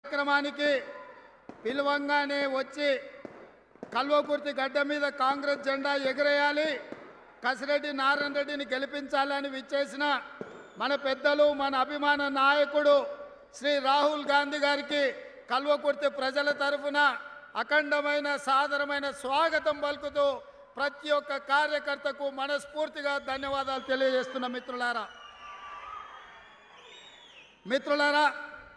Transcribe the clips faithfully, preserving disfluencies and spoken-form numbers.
కార్యక్రమానికి పిలువంగానే వచ్చి కల్వకుర్తి గడ్డ మీద కాంగ్రెస్ జెండా ఎగరేయాలి, కసిరెడ్డి నారాయణ రెడ్డిని గెలిపించాలని విచ్చేసిన మన పెద్దలు, మన అభిమాన నాయకుడు శ్రీ రాహుల్ గాంధీ గారికి కల్వకుర్తి ప్రజల తరఫున అఖండమైన సాదరమైన స్వాగతం పలుకుతూ ప్రతి ఒక్క కార్యకర్తకు మనస్ఫూర్తిగా ధన్యవాదాలు తెలియజేస్తున్న మిత్రులారా మిత్రులారా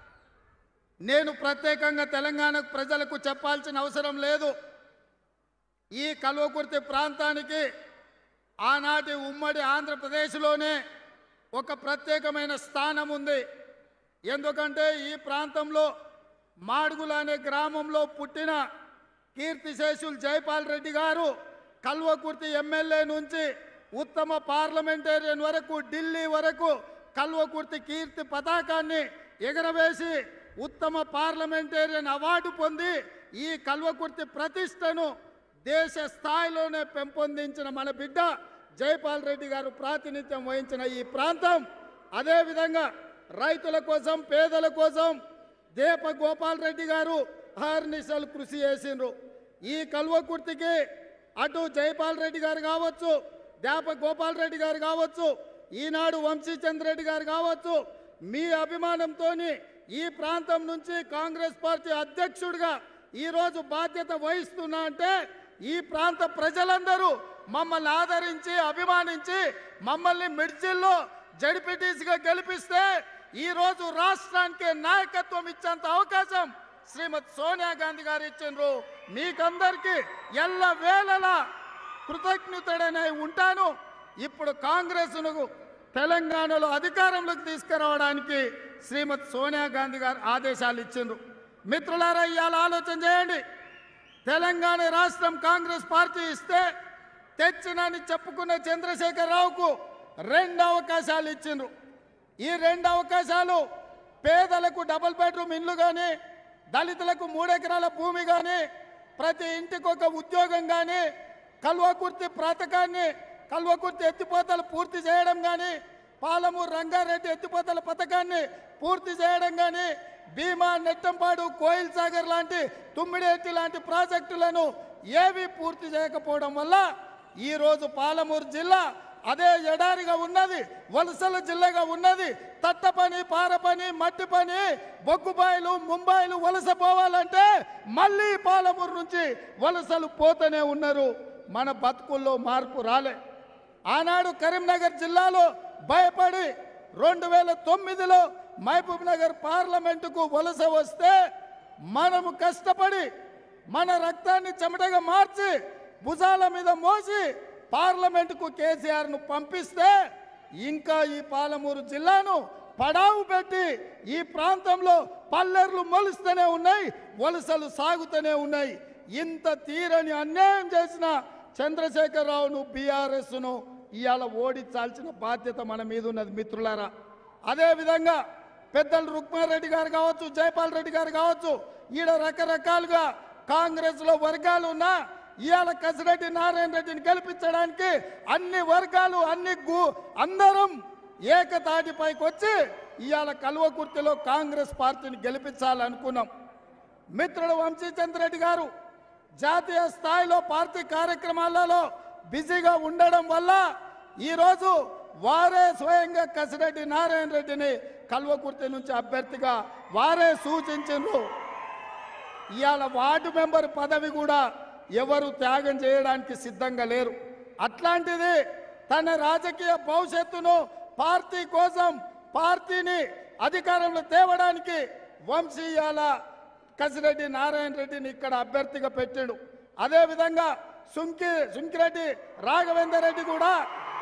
నేను ప్రత్యేకంగా తెలంగాణ ప్రజలకు చెప్పాల్సిన అవసరం లేదు. ఈ కల్వకుర్తి ప్రాంతానికి ఆనాటి ఉమ్మడి ఆంధ్రప్రదేశ్లోనే ఒక ప్రత్యేకమైన స్థానం ఉంది. ఎందుకంటే ఈ ప్రాంతంలో మాడుగుల అనే గ్రామంలో పుట్టిన కీర్తిశేషులు జైపాల్ రెడ్డి గారు కల్వకుర్తి ఎమ్మెల్యే నుంచి ఉత్తమ పార్లమెంటేరియన్ వరకు ఢిల్లీ వరకు కల్వకుర్తి కీర్తి పతాకాన్ని ఎగరవేసి ఉత్తమ పార్లమెంటేరియన్ అవార్డు పొంది ఈ కల్వకుర్తి ప్రతిష్టను దేశ స్థాయిలోనే పెంపొందించిన మన బిడ్డ జైపాల్ రెడ్డి గారు ప్రాతినిధ్యం వహించిన ఈ ప్రాంతం, అదేవిధంగా రైతుల కోసం, పేదల కోసం దేప గోపాల్ రెడ్డి గారు అహర్నిశలు కృషి చేసిండ్రు. ఈ కల్వకుర్తికి అటు జైపాల్ రెడ్డి గారు కావచ్చు, దేప గోపాల్ రెడ్డి గారు కావచ్చు, ఈనాడు వంశీచంద్ర రెడ్డి గారు కావచ్చు, మీ అభిమానంతో ఈ ప్రాంతం నుంచి కాంగ్రెస్ పార్టీ అధ్యక్షుడిగా ఈరోజు బాధ్యత వహిస్తున్నా అంటే ఈ ప్రాంత ప్రజలందరూ మమ్మల్ని ఆదరించి అభిమానించి మమ్మల్ని మిడ్జిల్లో జడ్పీటీసీగా గెలిపిస్తే ఈరోజు రాష్ట్రానికి నాయకత్వం ఇచ్చేంత అవకాశం శ్రీమతి సోనియా గాంధీ గారు ఇచ్చిండ్రు. మీకందరికీ ఎల్ల వేళలా కృతజ్ఞతడనే ఉంటాను. ఇప్పుడు కాంగ్రెస్ను తెలంగాణలో అధికారంలోకి తీసుకురావడానికి శ్రీమతి సోనియా గాంధీ గారు ఆదేశాలు ఇచ్చిండ్రు. మిత్రులారా, ఇవాళ ఆలోచన చేయండి. తెలంగాణ రాష్ట్రం కాంగ్రెస్ పార్టీ ఇస్తే తెచ్చినని చెప్పుకున్న చంద్రశేఖరరావుకు రెండు అవకాశాలు ఇచ్చిండ్రు. ఈ రెండు అవకాశాలు పేదలకు డబుల్ బెడ్రూమ్ ఇల్లు కానీ, దళితులకు మూడెకరాల భూమి కానీ, ప్రతి ఇంటికి ఒక ఉద్యోగం కానీ, కల్వకుర్తి పథకాన్ని కల్వకుర్తి ఎత్తిపోతలు పూర్తి చేయడం కానీ, పాలమూరు రంగారెడ్డి ఎత్తిపోతల పథకాన్ని పూర్తి చేయడం కానీ, భీమా, నెట్టంపాడు, కోయిల్ సాగర్ లాంటి, తుమ్మిడేటి లాంటి ప్రాజెక్టులను ఏవి పూర్తి చేయకపోవడం వల్ల ఈరోజు పాలమూరు జిల్లా అదే ఎడారిగా ఉన్నది, వలసల జిల్లాగా ఉన్నది. తట్ట పని, పార పని, మట్టి పని, బొగ్గుబాయిలు, ముంబాయిలు వలస పోవాలంటే మళ్ళీ పాలమూరు నుంచి వలసలు పోతూనే ఉన్నారు. మన బతుకుల్లో మార్పు రాలే. ఆనాడు కరీంనగర్ జిల్లాలో భయపడి రెండు వేల తొమ్మిదిలో మహబూబ్ నగర్ పార్లమెంటుకు వలస వస్తే మనము కష్టపడి మన రక్తాన్ని చెమటగా మార్చి భుజాల మీద మోసి పార్లమెంటుకు కేసీఆర్ను పంపిస్తే ఇంకా ఈ పాలమూరు జిల్లాను పడావు పెట్టి ఈ ప్రాంతంలో పల్లెర్లు మొలుస్తూనే ఉన్నాయి, వలసలు సాగుతూనే ఉన్నాయి. ఇంత తీరని అన్యాయం చేసిన చంద్రశేఖరరావును, బీఆర్ఎస్ను ఇవాళ ఓడించాల్సిన బాధ్యత మన మీద ఉన్నది మిత్రులారా. అదేవిధంగా పెద్దలు రుక్మారెడ్డి గారు కావచ్చు, జైపాల్ రెడ్డి గారు కావచ్చు, ఈడ రకరకాలుగా కాంగ్రెస్లో వర్గాలు ఉన్నా ఇవాళ కసిరెడ్డి నారాయణ రెడ్డిని గెలిపించడానికి అన్ని వర్గాలు, అన్ని గు అందరం ఏకతాటిపైకి వచ్చి ఇవాళ కల్వకుర్తిలో కాంగ్రెస్ పార్టీని గెలిపించాలనుకున్నాం. మిత్రుడు వంశీచంద్ర రెడ్డి గారు జాతీయ స్థాయిలో పార్టీ కార్యక్రమాలలో బిజీగా ఉండడం వల్ల ఈరోజు వారే స్వయంగా కసిరెడ్డి నారాయణ రెడ్డిని కల్వకుర్తి నుంచి అభ్యర్థిగా వారే సూచించారు. ఇవాళ వార్డు మెంబర్ పదవి కూడా ఎవరు త్యాగం చేయడానికి సిద్ధంగా లేరు. అట్లాంటిది తన రాజకీయ భవిష్యత్తును పార్టీ కోసం, పార్టీని అధికారంలో తేవడానికి వంశీ ఇవాళ కసిరెడ్డి నారాయణ రెడ్డిని ఇక్కడ అభ్యర్థిగా పెట్టాడు. అదేవిధంగా సుంకి సుంకిరెడ్డి రాఘవేందర్ రెడ్డి కూడా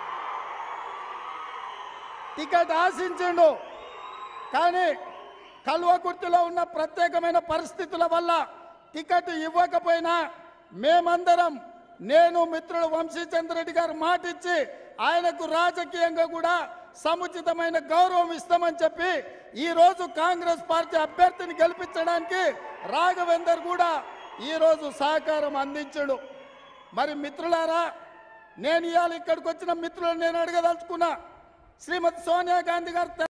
టికెట్ ఆశించిండు. కానీ కల్వకుర్తిలో ఉన్న ప్రత్యేకమైన పరిస్థితుల వల్ల టికెట్ ఇవ్వకపోయినా మేమందరం, నేను మిత్రుడు వంశీచంద్ర రెడ్డి గారు మాట ఇచ్చి ఆయనకు రాజకీయంగా కూడా సముచితమైన గౌరవం ఇస్తామని చెప్పి ఈరోజు కాంగ్రెస్ పార్టీ అభ్యర్థిని గెలిపించడానికి రాఘవేందర్ కూడా ఈరోజు సహకారం అందించాడు. మరి మిత్రులారా, నేను ఇవాళ ఇక్కడికి వచ్చిన మిత్రులను నేను అడగదలుచుకున్నా. శ్రీమతి సోనియా గాంధీ గారు